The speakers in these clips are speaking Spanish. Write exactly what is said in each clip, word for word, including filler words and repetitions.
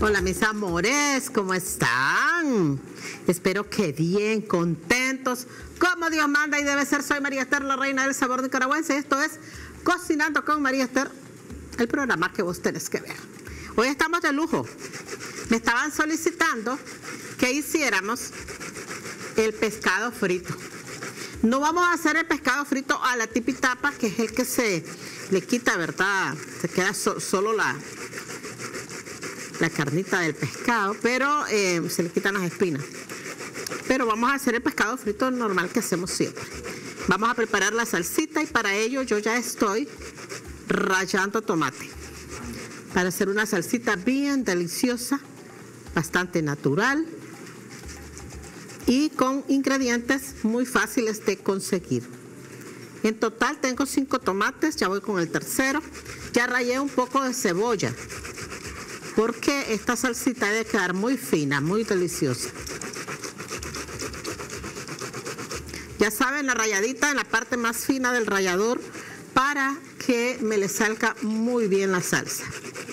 Hola mis amores, ¿cómo están? Espero que bien, contentos, como Dios manda y debe ser. Soy María Esther, la reina del sabor nicaragüense. Esto es Cocinando con María Esther, el programa que vos tenés que ver. Hoy estamos de lujo. Me estaban solicitando que hiciéramos el pescado frito. No vamos a hacer el pescado frito a la tipitapa, que es el que se le quita, ¿verdad? Se queda so, solo la... la carnita del pescado, pero eh, se le quitan las espinas. Pero vamos a hacer el pescado frito normal que hacemos siempre. Vamos a preparar la salsita y para ello yo ya estoy rallando tomate para hacer una salsita bien deliciosa, bastante natural y con ingredientes muy fáciles de conseguir. En total tengo cinco tomates, ya voy con el tercero. Ya rallé un poco de cebolla, porque esta salsita debe quedar muy fina, muy deliciosa. Ya saben, la ralladita en la parte más fina del rallador para que me le salga muy bien la salsa.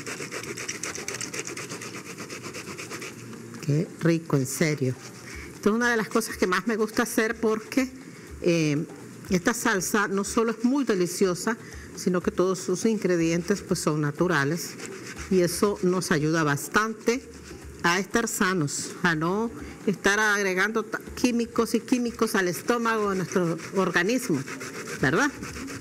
Qué rico, en serio. Esto es una de las cosas que más me gusta hacer porque eh, esta salsa no solo es muy deliciosa, sino que todos sus ingredientes pues son naturales. Y eso nos ayuda bastante a estar sanos, a no estar agregando químicos y químicos al estómago de nuestro organismo, ¿verdad?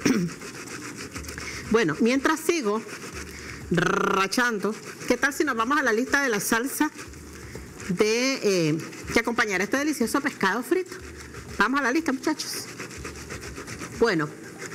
Bueno, mientras sigo rachando, ¿qué tal si nos vamos a la lista de la salsa de eh, que acompañará este delicioso pescado frito? Vamos a la lista, muchachos. Bueno,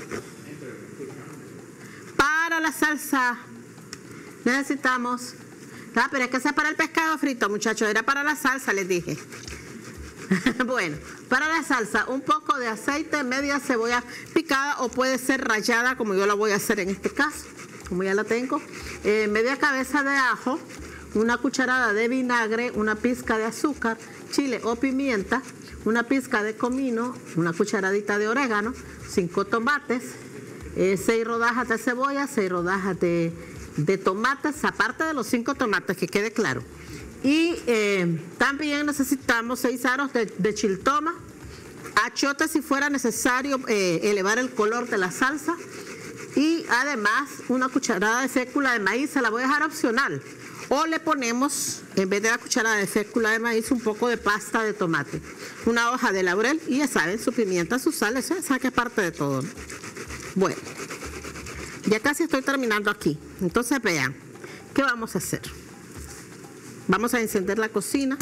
para la salsa necesitamos, ah, pero es que ese es para el pescado frito, muchachos, era para la salsa, les dije. Bueno, para la salsa, un poco de aceite, media cebolla picada o puede ser rallada, como yo la voy a hacer en este caso, como ya la tengo, eh, media cabeza de ajo, una cucharada de vinagre, una pizca de azúcar, chile o pimienta, una pizca de comino, una cucharadita de orégano, cinco tomates, eh, seis rodajas de cebolla, seis rodajas de de tomates, aparte de los cinco tomates, que quede claro. Y eh, también necesitamos seis aros de, de chiltoma, achote si fuera necesario eh, elevar el color de la salsa, y además una cucharada de fécula de maíz, se la voy a dejar opcional, o le ponemos, en vez de la cucharada de fécula de maíz, un poco de pasta de tomate, una hoja de laurel, y ya saben, su pimienta, su sal, eso esa que es parte de todo, ¿no? Bueno, ya casi estoy terminando aquí. Entonces vean, ¿qué vamos a hacer? Vamos a encender la cocina.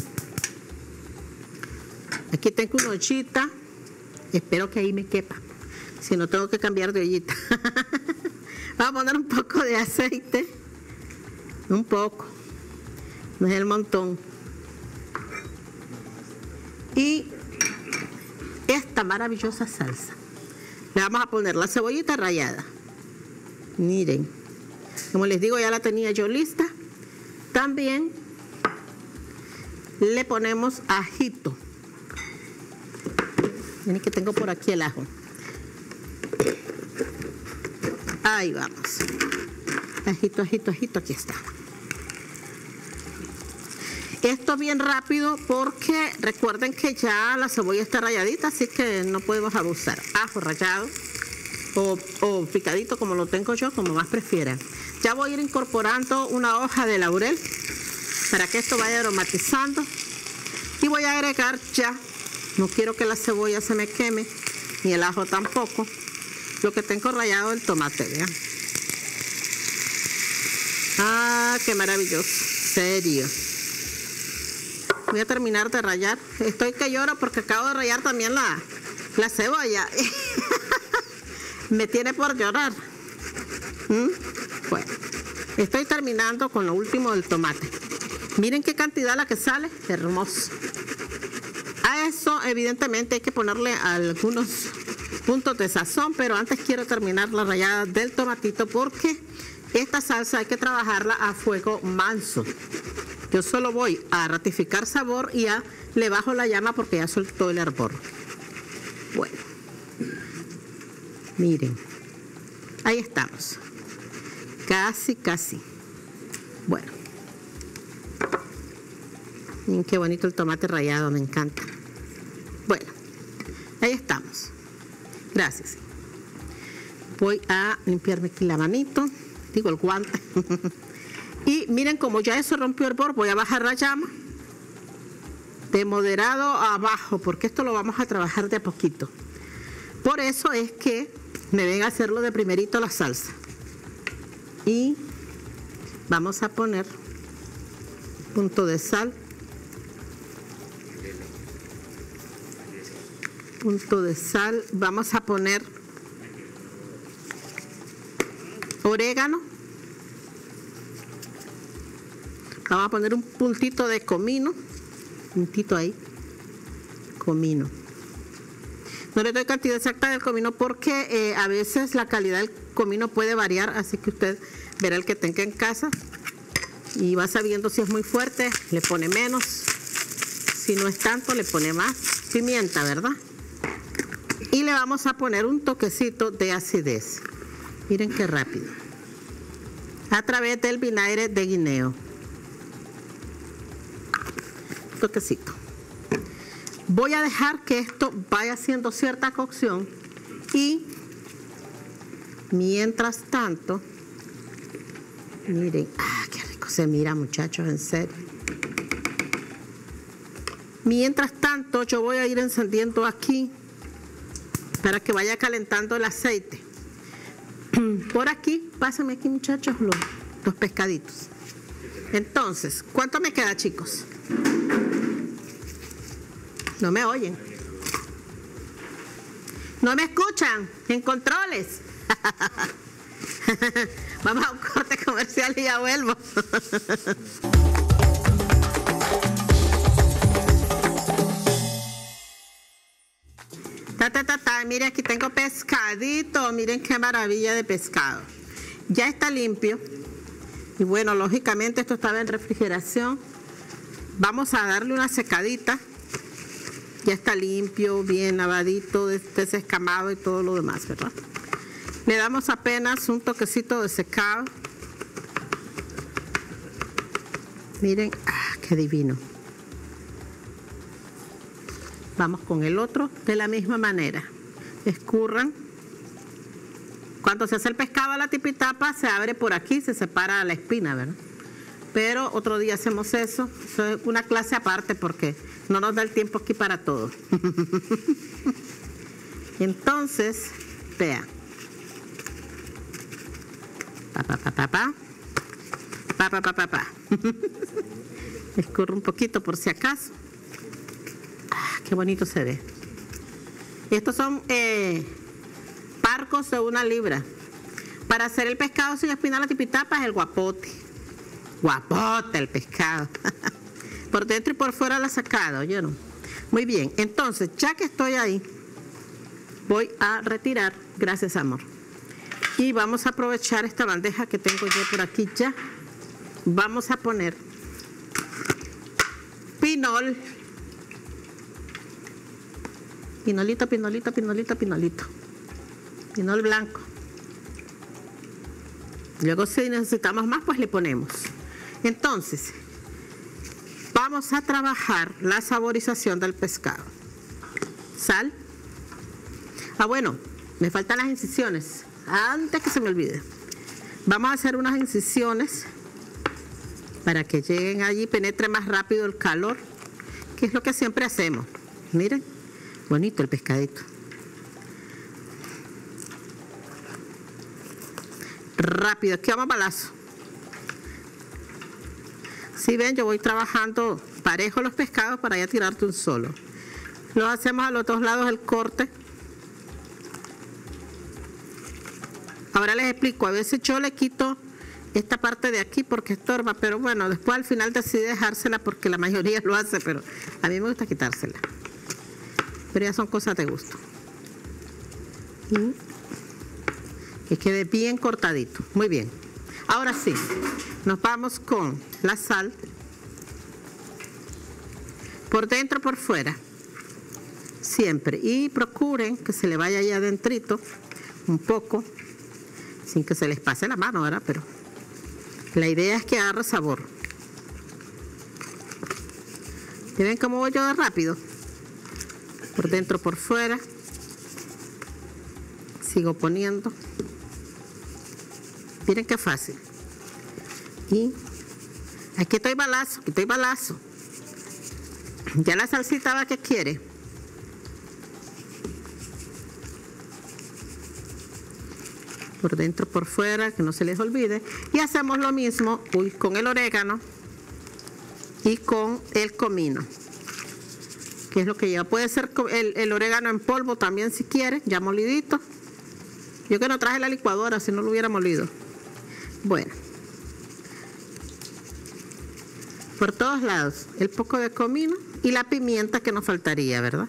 Aquí tengo una ollita. Espero que ahí me quepa. Si no, tengo que cambiar de ollita. Vamos a poner un poco de aceite. Un poco. No es el montón. Y esta maravillosa salsa. Le vamos a poner la cebollita rallada. Miren, como les digo, ya la tenía yo lista. También le ponemos ajito. Miren que tengo por aquí el ajo. Ahí vamos. Ajito, ajito, ajito, aquí está. Esto bien rápido porque recuerden que ya la cebolla está ralladita, así que no podemos abusar. Ajo rallado. O, o picadito, como lo tengo yo, como más prefieran. Ya voy a ir incorporando una hoja de laurel para que esto vaya aromatizando, y voy a agregar ya, no quiero que la cebolla se me queme ni el ajo tampoco, lo que tengo rallado, el tomate, vean. Ah, qué maravilloso, serio. Voy a terminar de rallar. Estoy que lloro porque acabo de rallar también la, la cebolla. Me tiene por llorar. ¿Mm? Bueno, estoy terminando con lo último del tomate. Miren qué cantidad la que sale, hermoso. A eso evidentemente hay que ponerle algunos puntos de sazón, pero antes quiero terminar la rallada del tomatito porque esta salsa hay que trabajarla a fuego manso. Yo solo voy a ratificar sabor y ya le bajo la llama porque ya soltó el hervor. Bueno. Miren, ahí estamos. Casi, casi. Bueno, Miren qué bonito el tomate rallado, me encanta. Bueno, ahí estamos. Gracias. Voy a limpiarme aquí la manito, digo el guante. Y miren, como ya eso rompió el hervor, voy a bajar la llama de moderado a bajo, porque esto lo vamos a trabajar de a poquito. Por eso es que me ven a hacerlo de primerito la salsa. Y vamos a poner punto de sal, punto de sal, vamos a poner orégano, vamos a poner un puntito de comino, puntito ahí, comino. No le doy cantidad exacta del comino porque eh, a veces la calidad del comino puede variar, así que usted verá el que tenga en casa y va sabiendo si es muy fuerte, le pone menos, si no es tanto, le pone más. Pimienta, ¿verdad? Y le vamos a poner un toquecito de acidez. Miren qué rápido. A través del vinagre de guineo. Toquecito. Voy a dejar que esto vaya haciendo cierta cocción y mientras tanto, miren, ah, qué rico se mira, muchachos, en serio. Mientras tanto, yo voy a ir encendiendo aquí para que vaya calentando el aceite. Por aquí, pásenme aquí, muchachos, los, los pescaditos. Entonces, ¿cuánto me queda, chicos? No me oyen. No me escuchan en controles. Vamos a un corte comercial y ya vuelvo. Ta, ta, ta, ta. Miren, aquí tengo pescadito. Miren qué maravilla de pescado. Ya está limpio. Y bueno, lógicamente esto estaba en refrigeración. Vamos a darle una secadita. Ya está limpio, bien lavadito, desescamado y todo lo demás, ¿verdad? Le damos apenas un toquecito de secado. Miren, ah, qué divino. Vamos con el otro de la misma manera. Escurran. Cuando se hace el pescado a la tipitapa, se abre por aquí, se separa la espina, ¿verdad? Pero otro día hacemos eso. Eso es una clase aparte porque no nos da el tiempo aquí para todo. Entonces, vean. Pa, pa, pa, pa, pa. Pa, pa, pa, pa, pa. Escurro un poquito por si acaso. Ah, qué bonito se ve. Estos son eh, parcos de una libra. Para hacer el pescado sin espina a la tipitapa es el guapote. Guapote el pescado. Por dentro y por fuera la sacada, ¿oyeron? Muy bien, entonces, ya que estoy ahí, voy a retirar, gracias amor. Y vamos a aprovechar esta bandeja que tengo yo por aquí ya. Vamos a poner pinol. Pinolito, pinolito, pinolito, pinolito. Pinol blanco. Luego si necesitamos más, pues le ponemos. Entonces, vamos a trabajar la saborización del pescado. Sal. Ah, bueno, me faltan las incisiones. Antes que se me olvide. Vamos a hacer unas incisiones para que lleguen allí, penetre más rápido el calor, que es lo que siempre hacemos. Miren, bonito el pescadito. Rápido, aquí vamos a balazo. Si ven, yo voy trabajando parejo los pescados para ya tirarte un solo. Lo hacemos a los dos lados del corte. Ahora les explico, a veces yo le quito esta parte de aquí porque estorba, pero bueno, después al final decidí dejársela porque la mayoría lo hace, pero a mí me gusta quitársela. Pero ya son cosas de gusto. Y que quede bien cortadito. Muy bien. Ahora sí, nos vamos con la sal. Por dentro, por fuera. Siempre. Y procuren que se le vaya allá adentrito un poco, sin que se les pase la mano, ¿verdad? Pero la idea es que agarre sabor. ¿Y ven cómo voy yo de rápido? Por dentro, por fuera. Sigo poniendo. Miren qué fácil. Y aquí estoy balazo, aquí estoy balazo. Ya la salsita va que quiere. Por dentro, por fuera, que no se les olvide. Y hacemos lo mismo uy, con el orégano y con el comino, que es lo que lleva. Puede ser el, el orégano en polvo también si quiere, ya molidito. Yo que no traje la licuadora, si no lo hubiera molido. Bueno. Por todos lados, el poco de comino y la pimienta que nos faltaría, ¿verdad?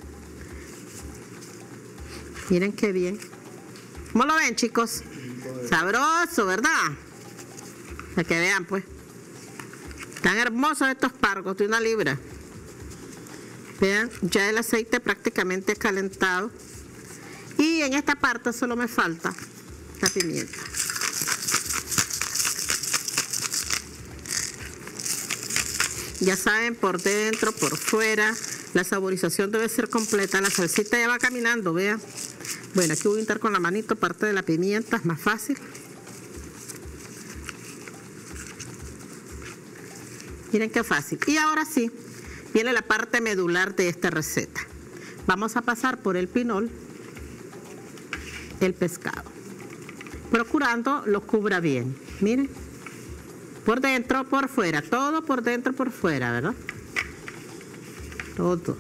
Miren qué bien. ¿Cómo lo ven, chicos? Sabroso, ¿verdad? Para que vean, pues. Tan hermosos estos pargos de una libra. Vean, ya el aceite prácticamente calentado. Y en esta parte solo me falta la pimienta. Ya saben, por dentro, por fuera, la saborización debe ser completa. La salsita ya va caminando, vean. Bueno, aquí voy a untar con la manito parte de la pimienta, es más fácil. Miren qué fácil. Y ahora sí, viene la parte medular de esta receta. Vamos a pasar por el pinol, el pescado, procurando lo cubra bien. Miren, por dentro, por fuera, todo por dentro, por fuera, ¿verdad? Todo.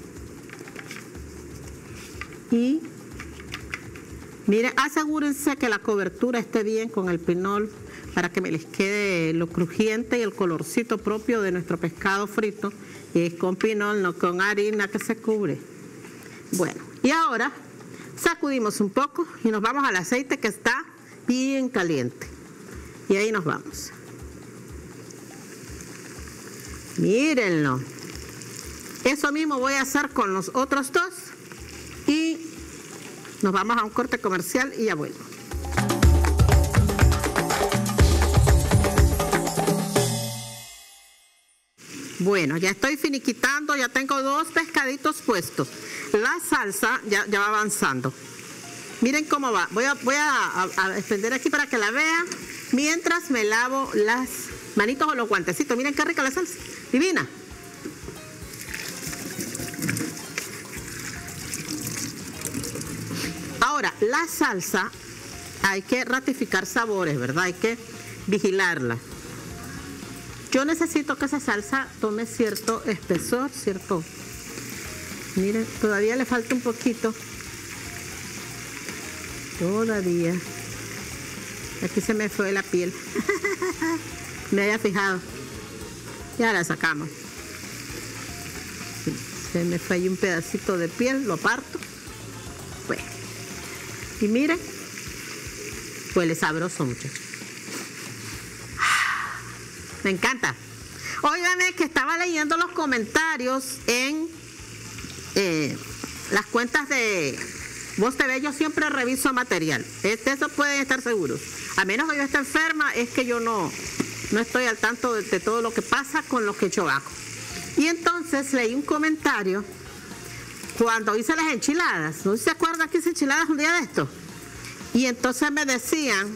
Y miren, asegúrense que la cobertura esté bien con el pinol para que me les quede lo crujiente y el colorcito propio de nuestro pescado frito. Y es con pinol, no con harina que se cubre. Bueno, y ahora sacudimos un poco y nos vamos al aceite que está bien caliente. Y ahí nos vamos. Mírenlo. Eso mismo voy a hacer con los otros dos. Y nos vamos a un corte comercial y ya vuelvo. Bueno, ya estoy finiquitando, ya tengo dos pescaditos puestos. La salsa ya, ya va avanzando. Miren cómo va. Voy a, voy a, a, a extender aquí para que la vean mientras me lavo las manitos o los guantecitos. Miren qué rica la salsa. Divina. Ahora, la salsa hay que ratificar sabores, ¿verdad? Hay que vigilarla. Yo necesito que esa salsa tome cierto espesor, cierto... Miren, todavía le falta un poquito. Todavía. Aquí se me fue la piel. Me había fijado. Ya la sacamos. Se me fue ahí un pedacito de piel, lo parto. Pues. Y miren, huele sabroso, muchachos. Me encanta. Óigame que estaba leyendo los comentarios en eh, las cuentas de Voz T V. Yo siempre reviso material. De eso pueden estar seguros. A menos que yo esté enferma, es que yo no, no estoy al tanto de, de todo lo que pasa con lo que yo hago. Y entonces leí un comentario cuando hice las enchiladas. ¿No se acuerdan que hice enchiladas un día de esto? Y entonces me decían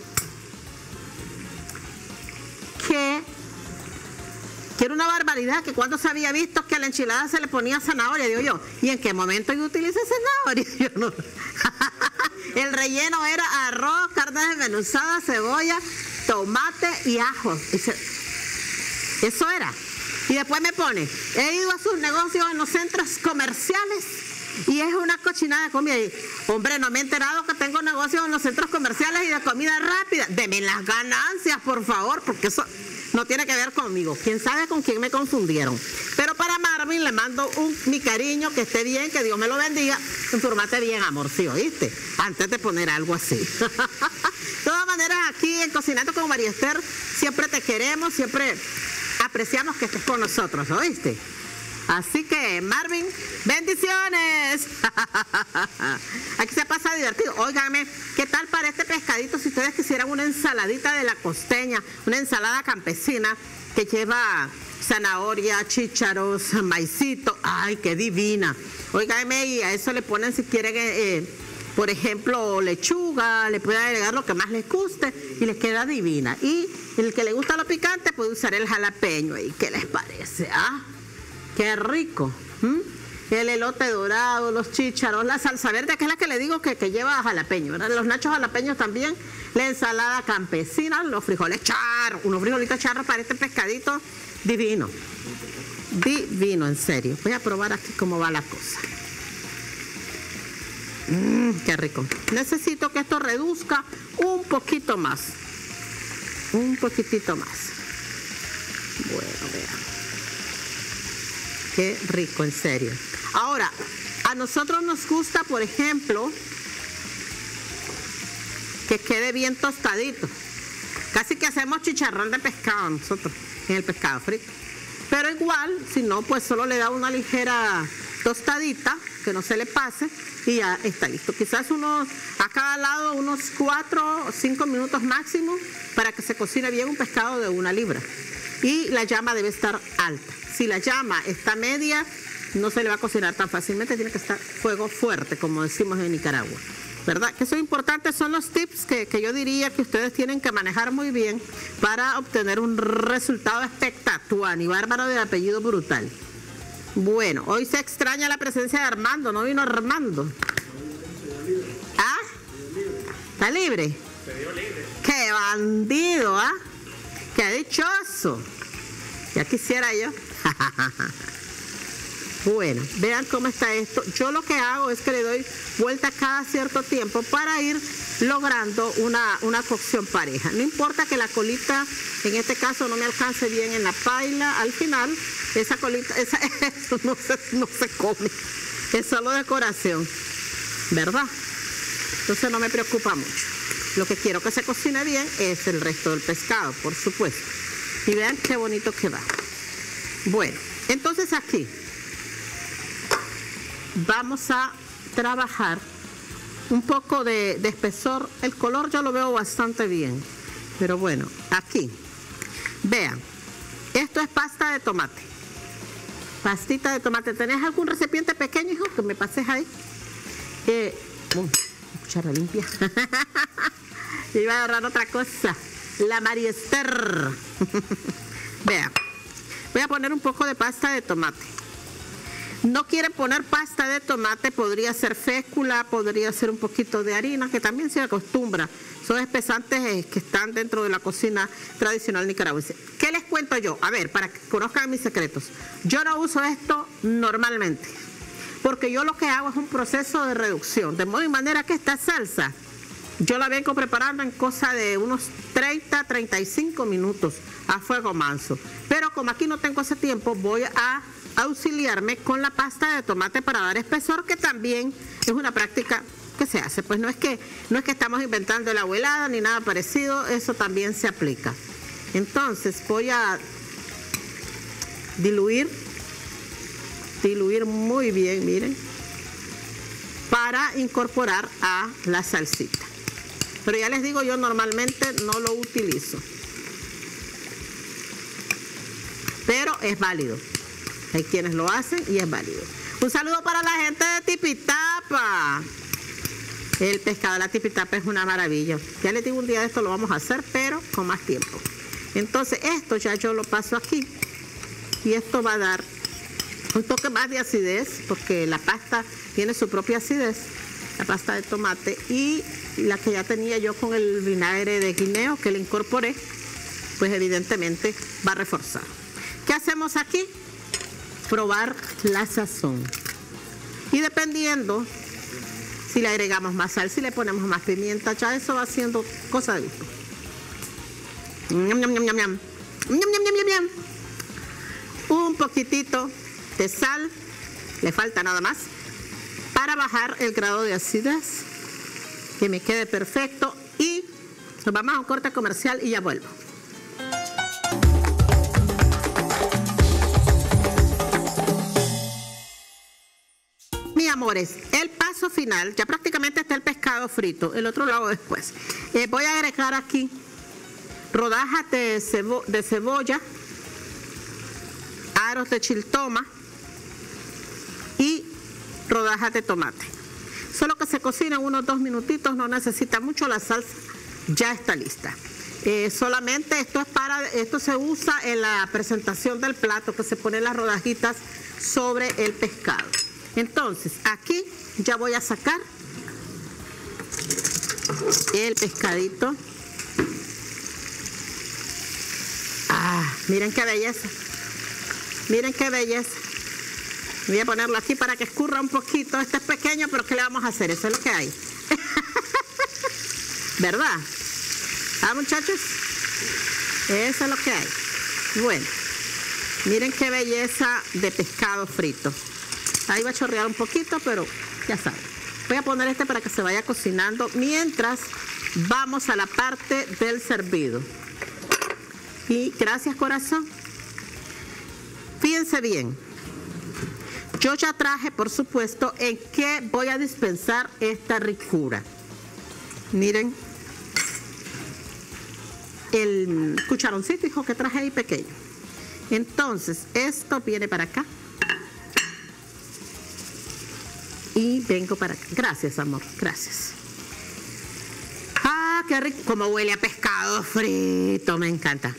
que, que era una barbaridad, que cuando se había visto que a la enchilada se le ponía zanahoria, digo yo, ¿y en qué momento yo utilicé zanahoria? Yo no. El relleno era arroz, carne desmenuzada, cebolla, tomate y ajo. Eso era. Y después me pone, he ido a sus negocios en los centros comerciales y es una cochinada de comida. Y, hombre, no me he enterado que tengo negocios en los centros comerciales y de comida rápida. Deme las ganancias, por favor, porque eso no tiene que ver conmigo. Quién sabe con quién me confundieron. Pero para Marvin le mando un, mi cariño, que esté bien, que Dios me lo bendiga. Infórmate bien, amor, ¿sí oíste? Antes de poner algo así. De todas maneras, aquí en Cocinando con María Esther, siempre te queremos, siempre apreciamos que estés con nosotros, ¿oíste? Así que, Marvin, bendiciones. Aquí se pasa divertido. Óigame, ¿qué tal para este pescadito si ustedes quisieran una ensaladita de la costeña, una ensalada campesina que lleva zanahoria, chícharos, maicito? ¡Ay, qué divina! Óigame, y a eso le ponen, si quieren, eh, eh, por ejemplo, lechuga, le pueden agregar lo que más les guste y les queda divina. Y el que le gusta lo picante puede usar el jalapeño. ¿Y qué les parece? ¿Ah? ¡Qué rico! ¿Mm? El elote dorado, los chícharos, la salsa verde, que es la que le digo que, que lleva jalapeño, ¿verdad? Los nachos jalapeños también, la ensalada campesina, los frijoles charros, unos frijolitos charros para este pescadito divino. Divino, en serio. Voy a probar aquí cómo va la cosa. Mmm, qué rico. Necesito que esto reduzca un poquito más. Un poquitito más. Bueno, vean. Qué rico, en serio. Ahora, a nosotros nos gusta, por ejemplo, que quede bien tostadito. Casi que hacemos chicharrón de pescado nosotros, en el pescado frito. Pero igual, si no, pues solo le da una ligera tostadita, que no se le pase, y ya está listo. Quizás unos, a cada lado, unos cuatro o cinco minutos máximo, para que se cocine bien un pescado de una libra. Y la llama debe estar alta. Si la llama está media, no se le va a cocinar tan fácilmente, tiene que estar fuego fuerte, como decimos en Nicaragua, ¿verdad? Que son importantes, son los tips que, que yo diría que ustedes tienen que manejar muy bien para obtener un resultado espectacular y bárbaro de apellido brutal. Bueno, hoy se extraña la presencia de Armando, ¿no vino Armando? ¿Ah? ¿Está libre? Se dio libre. ¡Qué bandido, ah! ¡Qué dichoso! Ya quisiera yo. Bueno, vean cómo está esto. Yo lo que hago es que le doy vuelta cada cierto tiempo para ir logrando una, una cocción pareja. No importa que la colita, en este caso, no me alcance bien en la paila. Al final, esa colita, esa, eso no se, no se come. Es solo decoración, ¿verdad? Entonces no me preocupa mucho. Lo que quiero que se cocine bien es el resto del pescado, por supuesto. Y vean qué bonito que va. Bueno, entonces aquí vamos a trabajar un poco de, de espesor. El color yo lo veo bastante bien, pero bueno, aquí, vean, esto es pasta de tomate. Pastita de tomate. ¿Tenés algún recipiente pequeño, hijo, que me pases ahí? Eh, um, cuchara limpia. Yo iba a agarrar otra cosa. La Mariester. Vean, voy a poner un poco de pasta de tomate. No quiere poner pasta de tomate, podría ser fécula, podría ser un poquito de harina, que también se acostumbra. Son espesantes que están dentro de la cocina tradicional nicaragüense. ¿Qué les cuento yo? A ver, para que conozcan mis secretos. Yo no uso esto normalmente, porque yo lo que hago es un proceso de reducción, de modo y manera que esta salsa yo la vengo preparando en cosa de unos treinta, treinta y cinco minutos a fuego manso. Pero como aquí no tengo ese tiempo, voy a auxiliarme con la pasta de tomate para dar espesor, que también es una práctica que se hace. Pues no es que, no es que estamos inventando la abuelada ni nada parecido, eso también se aplica. Entonces voy a diluir, diluir muy bien, miren, para incorporar a la salsita. Pero ya les digo, yo normalmente no lo utilizo. Pero es válido. Hay quienes lo hacen y es válido. Un saludo para la gente de Tipitapa. El pescado de la Tipitapa es una maravilla. Ya les digo, un día de esto lo vamos a hacer, pero con más tiempo. Entonces esto ya yo lo paso aquí. Y esto va a dar un toque más de acidez, porque la pasta tiene su propia acidez, la pasta de tomate, y la que ya tenía yo con el vinagre de guineo que le incorporé, pues evidentemente va a reforzar. ¿Qué hacemos aquí? Probar la sazón. Y dependiendo si le agregamos más sal, si le ponemos más pimienta, ya eso va siendo cosa de gusto. Ñam, ñam, ñam, ñam, ñam. Ñam, ñam, ñam, ñam, ñam. Un poquitito de sal, le falta nada más, para bajar el grado de acidez, que me quede perfecto. Y nos vamos a un corte comercial y ya vuelvo. amores, el paso final, ya prácticamente está el pescado frito, el otro lo hago después. Eh, voy a agregar aquí rodajas de, cebo de cebolla, aros de chiltoma y rodajas de tomate. Solo que se cocina unos dos minutitos, no necesita mucho, la salsa ya está lista. Eh, solamente esto es para, esto se usa en la presentación del plato, que se ponen las rodajitas sobre el pescado. Entonces, aquí ya voy a sacar el pescadito. Ah, miren qué belleza. Miren qué belleza. Voy a ponerlo aquí para que escurra un poquito. Este es pequeño, pero ¿qué le vamos a hacer? Eso es lo que hay. ¿Verdad? ¿Ah, muchachos? Eso es lo que hay. Bueno, miren qué belleza de pescado frito. Ahí va a chorrear un poquito, pero ya saben. Voy a poner este para que se vaya cocinando mientras vamos a la parte del servido. Y gracias, corazón. Fíjense bien. Yo ya traje, por supuesto, en qué voy a dispensar esta ricura. Miren. El cucharoncito, hijo, que traje ahí pequeño. Entonces, esto viene para acá. Y vengo para acá. Gracias, amor. Gracias. Ah, qué rico. Como huele a pescado frito. Me encanta.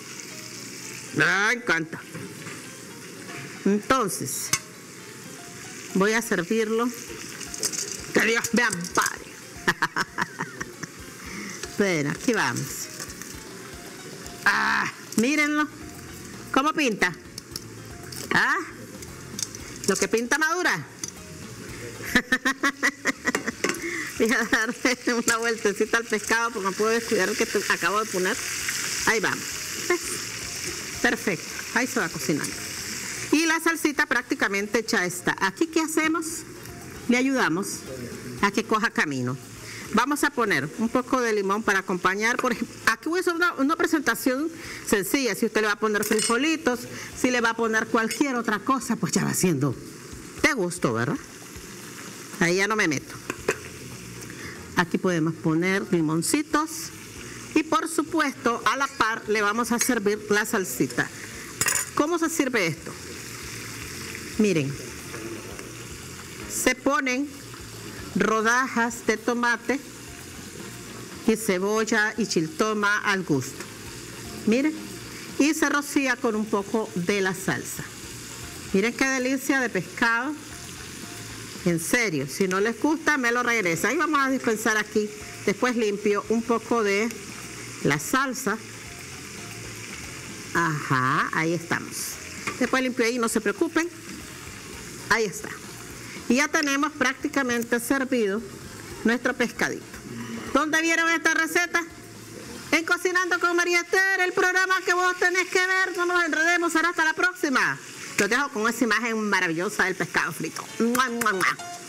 Me encanta. Entonces, voy a servirlo. Que Dios me ampare. Bueno, aquí vamos. Ah, mírenlo. ¿Cómo pinta? ¿Ah? Lo que pinta madura. Voy a darle una vueltecita al pescado porque no puedo descuidar el que acabo de poner. Ahí vamos. ¿Ves? Perfecto. Ahí se va cocinando. Y la salsita prácticamente ya está. Aquí, ¿qué hacemos? Le ayudamos a que coja camino. Vamos a poner un poco de limón para acompañar. Por ejemplo, aquí voy a hacer una, una presentación sencilla. Si usted le va a poner frijolitos, si le va a poner cualquier otra cosa, pues ya va siendo de gusto, ¿verdad? Ahí ya no me meto. Aquí podemos poner limoncitos. Y por supuesto, a la par le vamos a servir la salsita. ¿Cómo se sirve esto? Miren. Se ponen rodajas de tomate y cebolla y chiltoma al gusto. Miren. Y se rocía con un poco de la salsa. Miren qué delicia de pescado. En serio, si no les gusta, me lo regresa. Ahí vamos a dispensar aquí. Después limpio un poco de la salsa. Ajá, ahí estamos. Después limpio ahí, no se preocupen. Ahí está. Y ya tenemos prácticamente servido nuestro pescadito. ¿Dónde vieron esta receta? En Cocinando con María Esther, el programa que vos tenés que ver. No nos enredemos, será hasta la próxima. Los dejo con esa imagen maravillosa del pescado frito. ¡Mua, mua, mua!